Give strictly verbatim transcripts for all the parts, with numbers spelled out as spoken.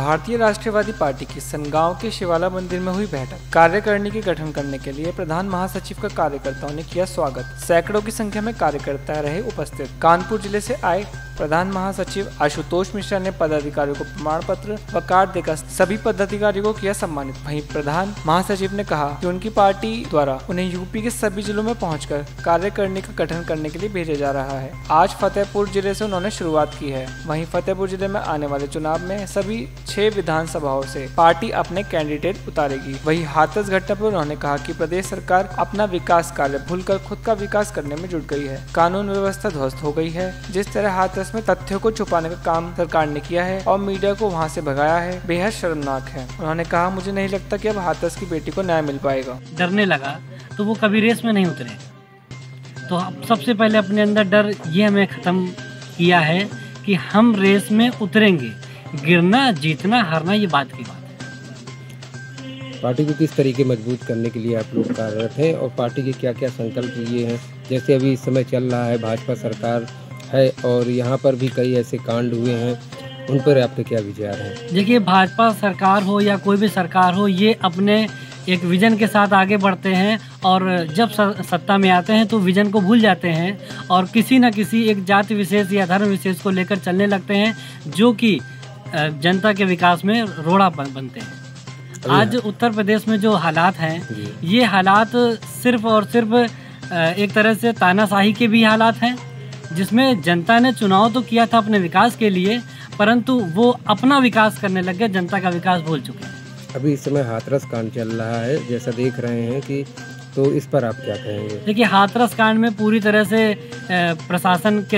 भारतीय राष्ट्रीयवादी पार्टी की सनगांव के शिवाला मंदिर में हुई बैठक। कार्यकारिणी के गठन करने के लिए प्रधान महासचिव का कार्यकर्ताओं ने किया स्वागत। सैकड़ों की संख्या में कार्यकर्ता रहे उपस्थित। कानपुर जिले से आए प्रधान महासचिव आशुतोष मिश्रा ने पदाधिकारियों को प्रमाण पत्र व कार्ड देकर सभी पदाधिकारियों को किया सम्मानित। वहीं प्रधान महासचिव ने कहा कि उनकी पार्टी द्वारा उन्हें यूपी के सभी जिलों में पहुंचकर कार्यकारिणी का गठन करने के लिए भेजा जा रहा है। आज फतेहपुर जिले से उन्होंने शुरुआत की है। वहीं फतेहपुर जिले में आने वाले चुनाव में सभी छह विधानसभाओं से पार्टी अपने कैंडिडेट उतारेगी। वहीं हाथरस घटना पर उन्होंने कहा कि प्रदेश सरकार अपना विकास कार्य भूलकर खुद का विकास करने में जुट गई है। कानून व्यवस्था ध्वस्त हो गई है। जिस तरह हाथरस में तथ्यों को छुपाने का काम सरकार ने किया है और मीडिया को वहां से भगाया है, बेहद शर्मनाक है। उन्होंने कहा, मुझे नहीं लगता कि अब हाथरस की बेटी को न्याय मिल पाएगा। डरने लगा तो वो कभी रेस में नहीं उतरे। तो सबसे पहले अपने अंदर डर ये हमें खत्म किया है कि हम रेस में उतरेंगे। गिरना जीतना हारना ये बात की बात है। पार्टी को किस तरीके मजबूत करने के लिए आप लोग कार्यरत हैं और पार्टी के क्या क्या संकल्प लिए हैं? जैसे अभी इस समय चल रहा है भाजपा सरकार है और यहाँ पर भी कई ऐसे कांड हुए हैं, उन पर आपके क्या विचार हैं? देखिए, भाजपा सरकार हो या कोई भी सरकार हो, ये अपने एक विजन के साथ आगे बढ़ते हैं और जब सत्ता में आते हैं तो विजन को भूल जाते हैं और किसी न किसी एक जाति विशेष या धर्म विशेष को लेकर चलने लगते हैं, जो कि जनता के विकास में रोड़ा बनते हैं। आज उत्तर प्रदेश में जो हालात हैं, ये हालात सिर्फ और सिर्फ एक तरह से तानाशाही के भी हालात हैं, जिसमें जनता ने चुनाव तो किया था अपने विकास के लिए, परंतु वो अपना विकास करने लग गए, जनता का विकास भूल चुके हैं। अभी इस समय हाथरस कांड चल रहा है, जैसा देख रहे हैं कि, तो इस पर आप क्या कहेंगे? देखिए, हाथरस कांड में पूरी तरह से प्रशासन के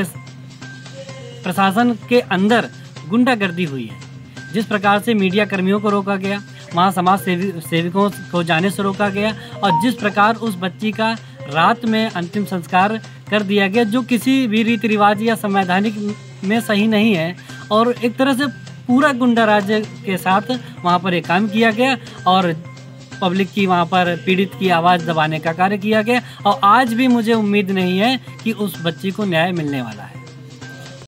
प्रशासन के अंदर गुंडागर्दी हुई है। जिस प्रकार से मीडिया कर्मियों को रोका गया, वहाँ समाज सेवी सेवकों को जाने से रोका गया और जिस प्रकार उस बच्ची का रात में अंतिम संस्कार कर दिया गया, जो किसी भी रीति रिवाज या संवैधानिक में सही नहीं है, और एक तरह से पूरा गुंडा राज्य के साथ वहाँ पर एक काम किया गया और पब्लिक की वहाँ पर पीड़ित की आवाज़ दबाने का कार्य किया गया। और आज भी मुझे उम्मीद नहीं है कि उस बच्ची को न्याय मिलने वाला है।